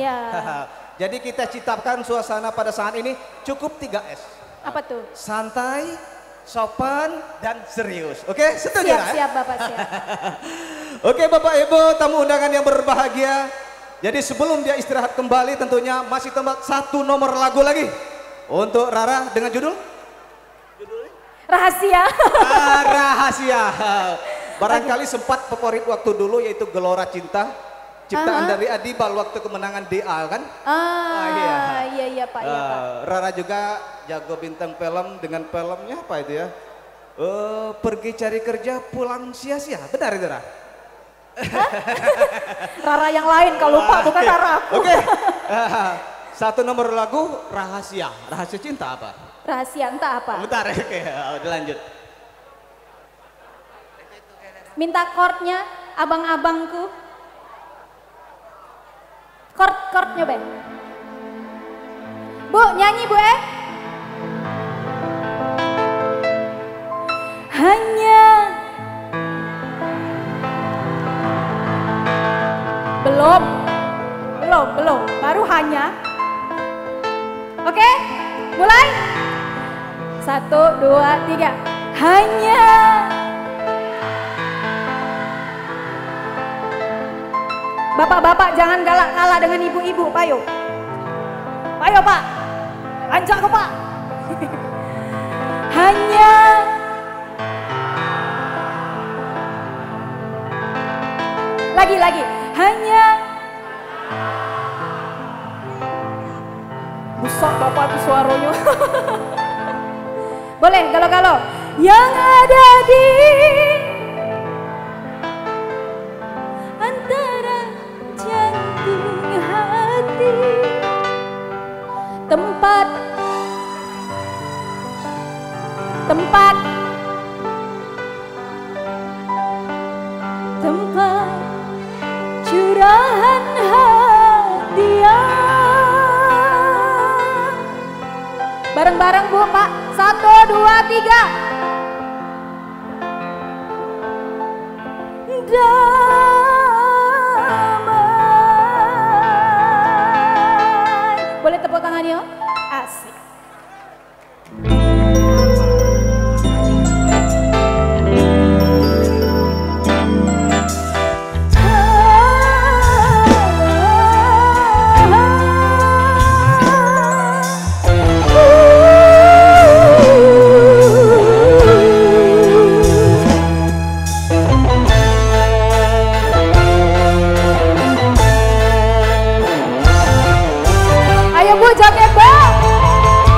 Iya. Jadi kita ciptakan suasana pada saat ini cukup 3S. Apa tuh? Santai, sopan, dan serius. Oke, setuju Siap, ya? siap Bapak, siap. Oke Bapak Ibu, tamu undangan yang berbahagia. Jadi sebelum dia istirahat kembali tentunya masih tempat satu nomor lagu lagi. Untuk Rara dengan judul? Rahasia. Rahasia. Barangkali sempat favorit waktu dulu yaitu Gelora Cinta. Ciptaan dari Adibal waktu kemenangan DA kan? Iya Pak, iya Pak. Rara juga jago bintang film dengan filmnya apa itu ya? Pergi cari kerja pulang sia-sia, benar itu Rara? Rara yang lain kalau lupa bukan Rara aku. Oke. Satu nomor lagu Rahasia. Rahasia cinta apa? Rahasia entah apa. Bentar, oke, lanjut. Minta chordnya abang-abangku. Chordnya Ben. Bu nyanyi Bu Hanya belum baru hanya. Oke, mulai 1, 2, 3. Hanya bapak-bapak jangan galak kalah dengan ibu-ibu, payo Pak, lanjut ke Pak. Hanya lagi hanya busak bapak tuh suaranya. Boleh galau-galau yang ada di antara jantung hati, tempat curahan hadiah. Bareng-bareng Bu Pak, 1, 2, 3. Damai. Boleh tepuk tangan yuk? Asik. Ayo Bu, joget Bu.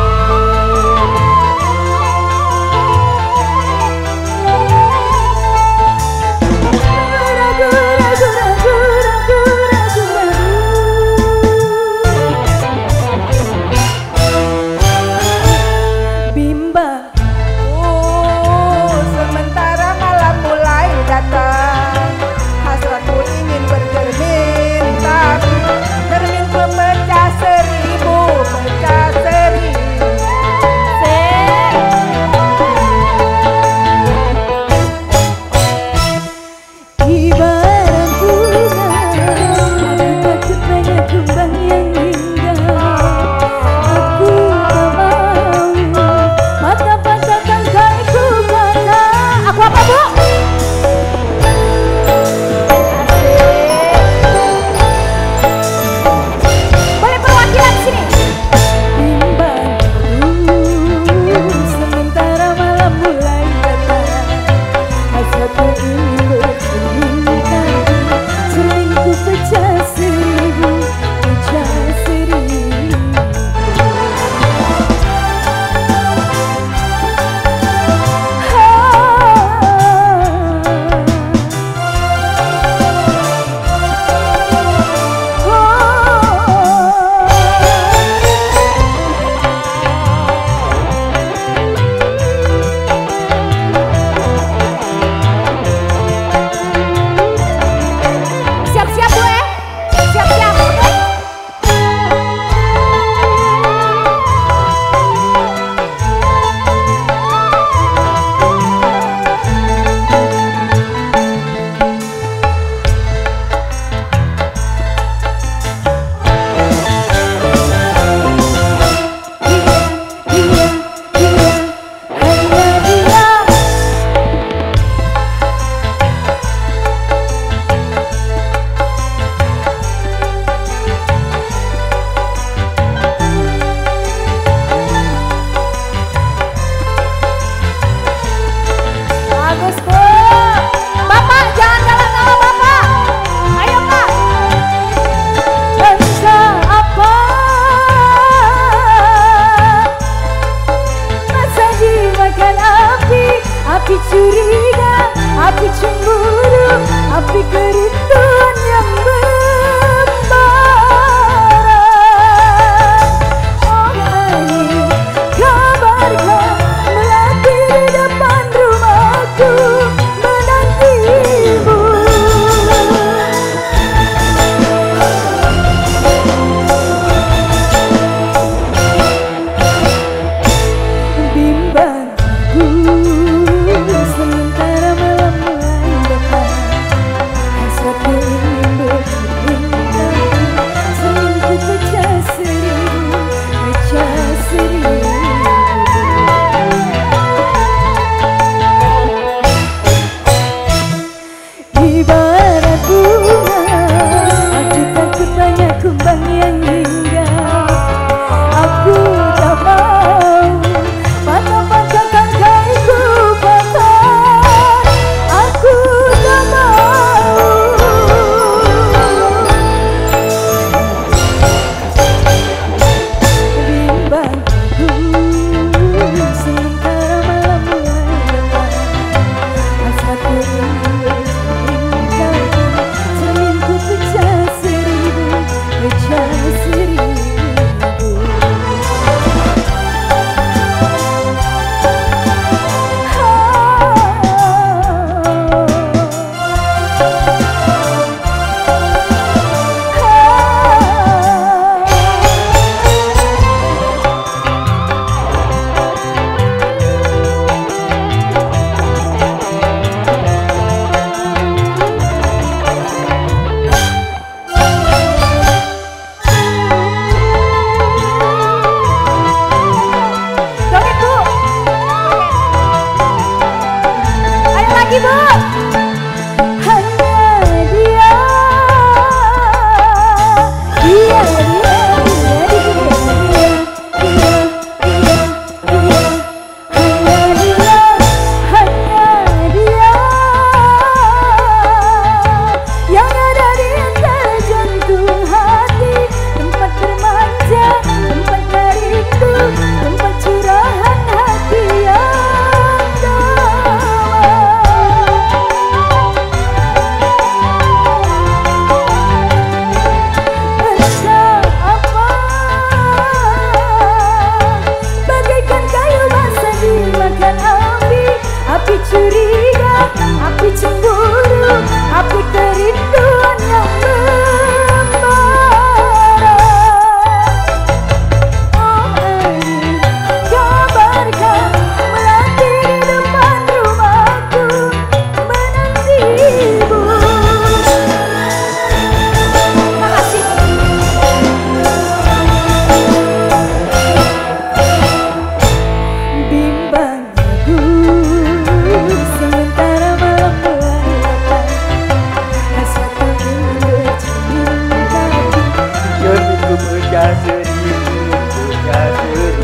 ku pecah sendiri.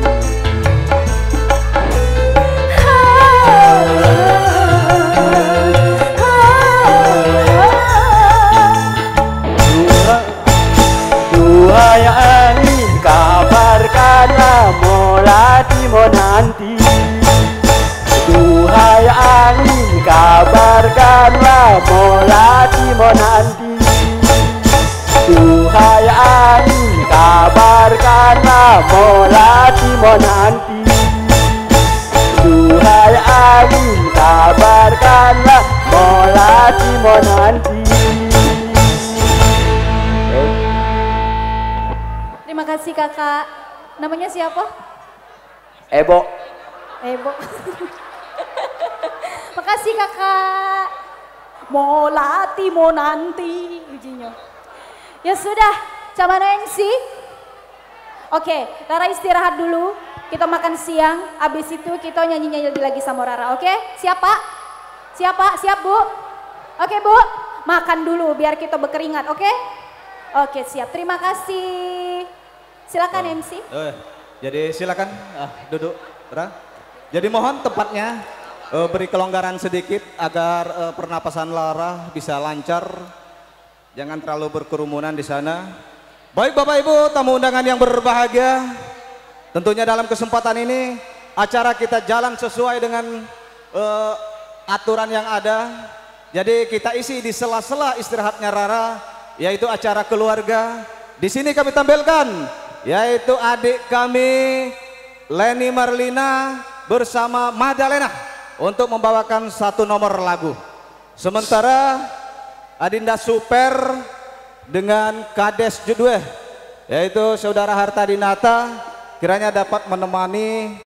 Duhai angin, kabarkanlah Molatimo nanti. Duhai angin, kabarkanlah Molatimo nanti. Duhai angin, kabarkanlah Molatimo nanti. Duhai angin, kabarkanlah Molatimo nanti. Terima kasih kakak. Namanya siapa? Ebo. Ebo. Makasih kakak. Molatimo nanti ujinya. Ya sudah, Camana MC. Oke, Rara istirahat dulu. Kita makan siang. Abis itu kita nyanyi-nyanyi lagi sama Rara. Oke, siap Pak? Siap Pak? Siap Bu? Oke Bu, makan dulu biar kita berkeringat. Oke? Oke siap. Terima kasih. Silakan MC. Jadi silakan duduk. Jadi mohon tempatnya beri kelonggaran sedikit agar pernapasan Lara bisa lancar. Jangan terlalu berkerumunan di sana. Baik Bapak Ibu tamu undangan yang berbahagia, tentunya dalam kesempatan ini acara kita jalan sesuai dengan aturan yang ada. Jadi kita isi di sela-sela istirahatnya Rara, yaitu acara keluarga. Di sini kami tampilkan yaitu adik kami Leni Marlina bersama Madalena untuk membawakan satu nomor lagu. Sementara Adinda Super dengan Kades Judwe yaitu Saudara Harta Dinata kiranya dapat menemani